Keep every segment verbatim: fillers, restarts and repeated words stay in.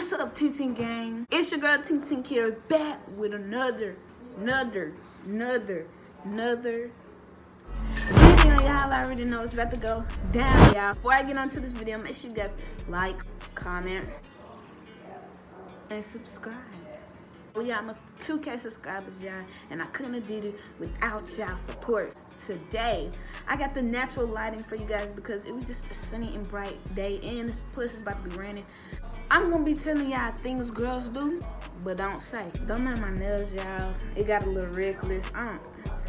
What's up, Ting Ting gang? It's your girl Ting Ting here, back with another, another, another, another video. Y'all already know it's about to go down, y'all. Before I get on to this video, make sure you guys like, comment, and subscribe. We got almost two K subscribers, y'all, and I couldn't have did it without y'all support. Today, I got the natural lighting for you guys because it was just a sunny and bright day, and this place is about to be raining. I'm gonna be telling y'all things girls do, but don't say. Don't mind my nails, y'all. It got a little reckless. I don't.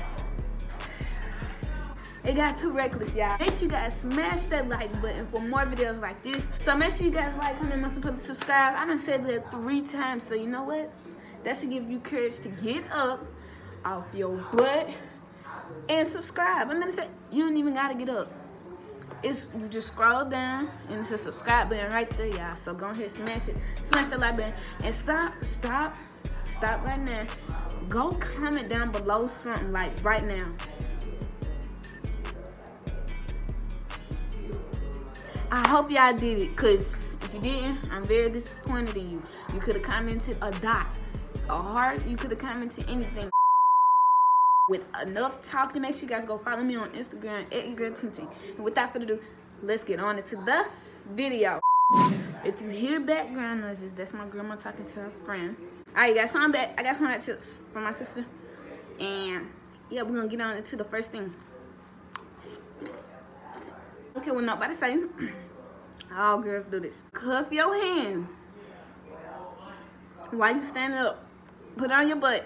It got too reckless, y'all. Make sure you guys smash that like button for more videos like this. So make sure you guys like, comment, and support, subscribe. I done said that three times, so you know what? That should give you courage to get up off your butt and subscribe. I mean, in fact, you don't even gotta get up. It's, you just scroll down and it's a subscribe button right there, y'all. So go ahead, smash it, smash the like button, and stop, stop, stop right now. Go comment down below something like right now. I hope y'all did it, cause if you didn't, I'm very disappointed in you. You could have commented a dot, a heart. You could have commented anything. With enough talking, make sure you guys go follow me on Instagram at your girl Ting Ting. And without further ado, let's get on into the video. If you hear background noises, that's my grandma talking to her friend. Alright, got some back. I got some hot chips from my sister. And yeah, we're gonna get on into the first thing. Okay, well, nobody say. All girls do this. Cuff your hand while you stand up. Put it on your butt.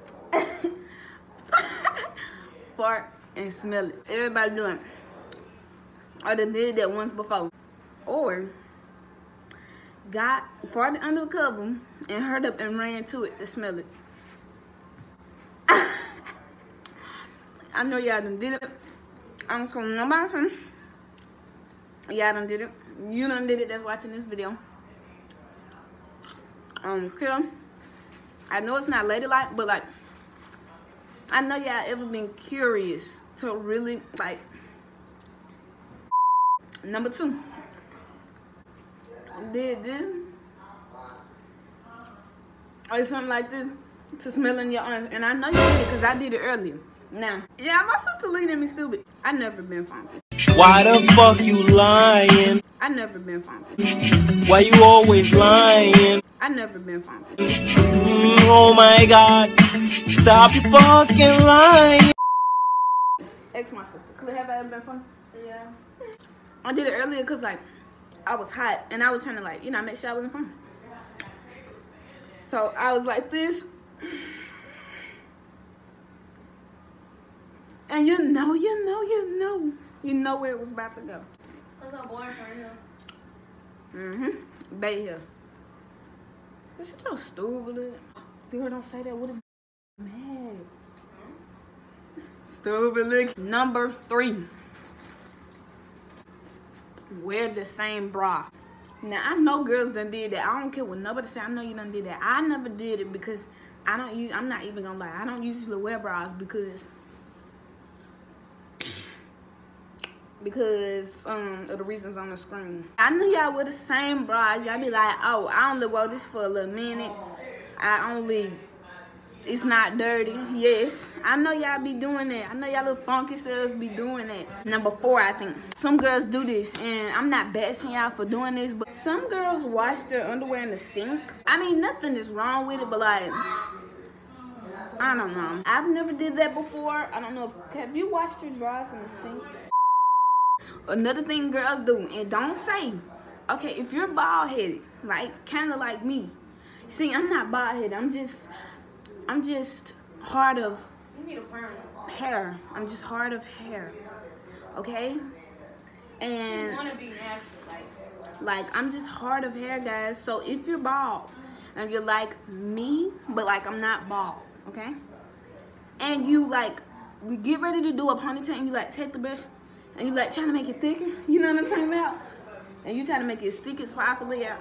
Fart and smell it. Everybody doing it. Or they did that once before. Or got farted under the cover and hurried up and ran to it to smell it. I know y'all done did it. I'm from nobody from. Y'all done did it. You done did it that's watching this video. Um, okay. I know it's not ladylike, but like, I know y'all ever been curious to really, like, number two, did this, or something like this, to smell in your arms, and I know you did it, because I did it earlier. Now, yeah, my sister looking at me stupid. I never been funky. Why the fuck you lying? I never been funky. Why you always lying? I never been funky. Mm, oh my god. Stop fucking lying. Ask my sister. Could it have ever been funky? Yeah. I did it earlier because, like, I was hot and I was trying to, like, you know, make sure I wasn't funky. So I was like this. And you know, you know, you know. You know where it was about to go. Cause I'm born for him. Mm-hmm. Bay here. But you so stupid. People don't say that. What a mad. Stupid look. Number three. Wear the same bra. Now I know girls done did that. I don't care what nobody say. I know you done did that. I never did it because I don't use. I'm not even gonna lie. I don't usually wear bras because. Because um, of the reasons on the screen. I knew y'all wear the same bras. Y'all be like, oh, I only wore this for a little minute. I only, it's not dirty. Yes, I know y'all be doing that. I know y'all little funky selves be doing that. Number four, I think. Some girls do this, and I'm not bashing y'all for doing this, but some girls wash their underwear in the sink. I mean, nothing is wrong with it, but like, I don't know. I've never did that before. I don't know if, have you washed your drawers in the sink? Another thing girls do, and don't say, okay, if you're bald-headed, like, kind of like me. See, I'm not bald-headed. I'm just, I'm just hard of You need a perm. hair. I'm just hard of hair, okay? And, You wanna be natural, like. like, I'm just hard of hair, guys. So if you're bald, and you're like me, but, like, I'm not bald, okay? And you, like, we get ready to do a ponytail, and you, like, take the brush, and you like trying to make it thicker, you know what I'm talking about? And you trying to make it as thick as possible, yeah.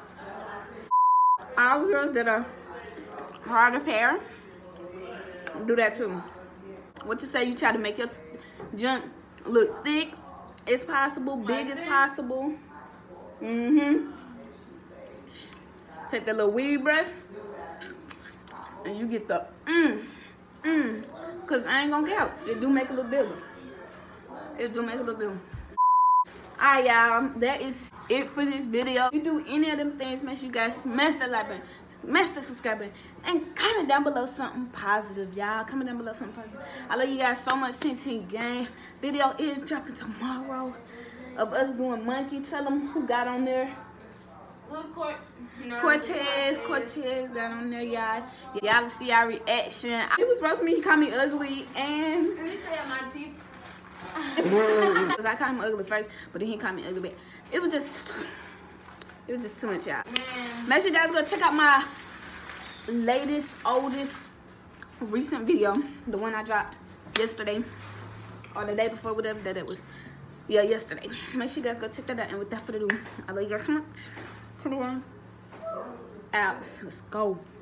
All girls that are hard of hair, do that too. What you say, you try to make your junk look thick as possible, big as possible. Mm-hmm. Take that little weed brush, and you get the mmm, mmm. Cause I ain't gonna count. It do make a little bigger. It do make a little bigger. Alright, y'all. That is it for this video. If you do any of them things, make sure you guys smash the like button, smash the subscribe button, and comment down below something positive, y'all. Comment down below something positive. I love you guys so much. ten ten gang. Video is dropping tomorrow of us doing monkey. Tell them who got on there. Little Court, you know, Cortez, Cortez got on there, y'all. Y'all see our reaction. It was roasting me. He called me ugly, and Let me say my teeth. Cause I called him ugly first, but then he called me ugly back. It was just, it was just too much, y'all. Man. Make sure you guys go check out my latest, oldest, recent video, the one I dropped yesterday or the day before, whatever that it was. Yeah, yesterday. Make sure you guys go check that out. And without further ado, I love you guys so much. Turn around. Out. Let's go.